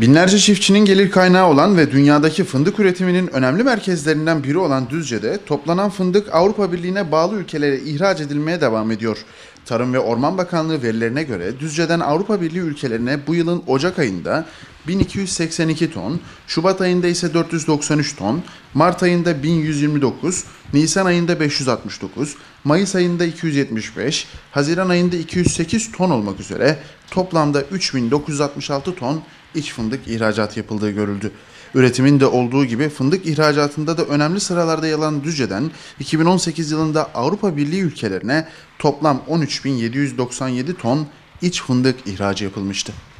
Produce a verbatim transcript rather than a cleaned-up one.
Binlerce çiftçinin gelir kaynağı olan ve dünyadaki fındık üretiminin önemli merkezlerinden biri olan Düzce'de toplanan fındık Avrupa Birliği'ne bağlı ülkelere ihraç edilmeye devam ediyor. Tarım ve Orman Bakanlığı verilerine göre Düzce'den Avrupa Birliği ülkelerine bu yılın Ocak ayında bin iki yüz seksen iki ton, Şubat ayında ise dört yüz doksan üç ton, Mart ayında bin yüz yirmi dokuz, Nisan ayında beş yüz altmış dokuz, Mayıs ayında iki yüz yetmiş beş, Haziran ayında iki yüz sekiz ton olmak üzere toplamda üç bin dokuz yüz altmış altı ton iç fındık ihracat yapıldığı görüldü. Üretimin de olduğu gibi fındık ihracatında da önemli sıralarda yer alan Düzce'den iki bin on sekiz yılında Avrupa Birliği ülkelerine toplam on üç bin yedi yüz doksan yedi ton iç fındık ihracı yapılmıştı.